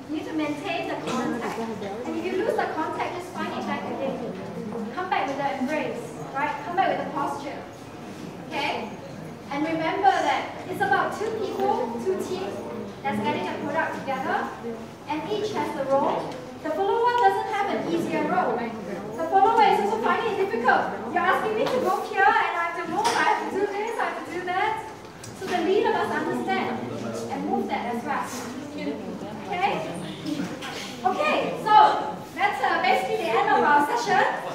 You need to maintain the contact. And if you lose the contact, just find it back again. Come back with the embrace, right? Come back with the posture. Okay? And remember that it's about two people, two teams that's getting a product together, and each has the role. The follower doesn't have an easier role. The follower is also finding it difficult. You're asking me to go here, and I have to move, I have to do this, I have to do that. So the leader must understand and move that as well. Okay? Okay, so that's basically the end of our session.